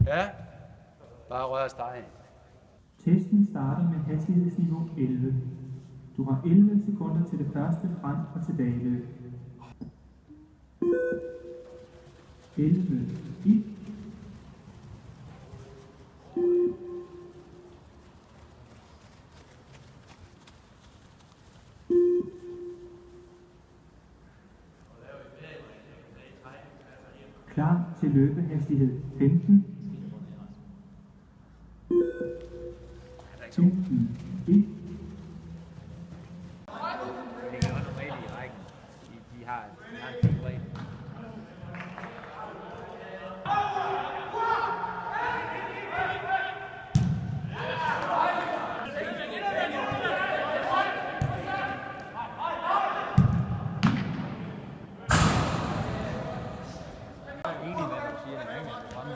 Ja, bare rør stegen. Testen starter med hastighedsniveau 11. Du har 11 sekunder til det første frem- og tilbageløb. 11, 1. Klar til løbehastighed 15. 15, 1. Det ligger også normalt i rækken. De har en fin regel. Jeg er enig med, hvad du siger, når ingen er fremme.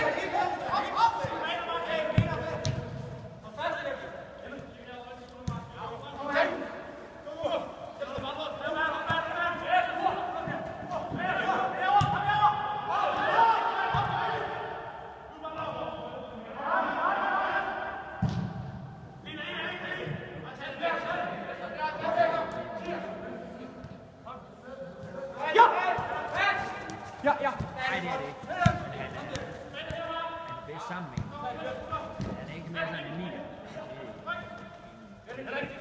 Ja. Nej, det er det ikke. Men han er bedst sammen med en. Han er ikke mere sådan en nier.